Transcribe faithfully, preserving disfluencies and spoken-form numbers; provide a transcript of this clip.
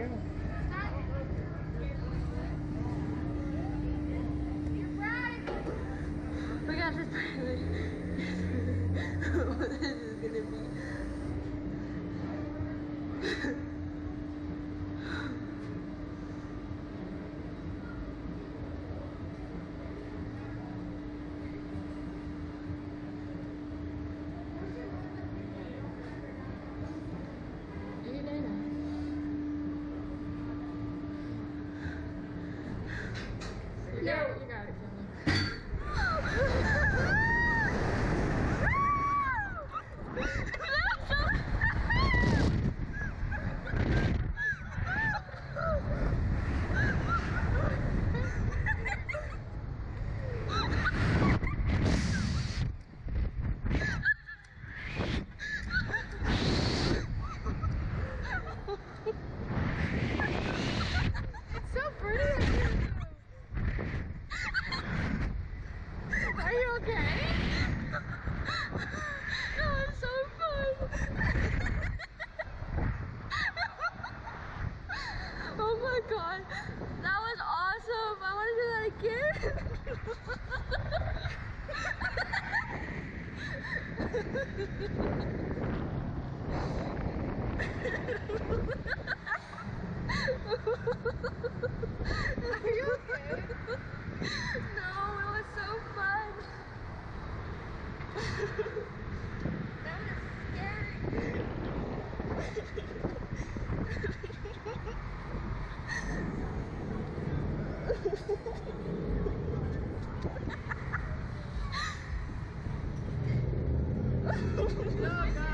We got this pilot. What this is gonna be. No, you got it, Finley. It's so pretty. Are you okay? That was so fun. Oh my god. That was awesome. I want to do that again. Are you okay? No, it was so fun. That was scary. Oh, God.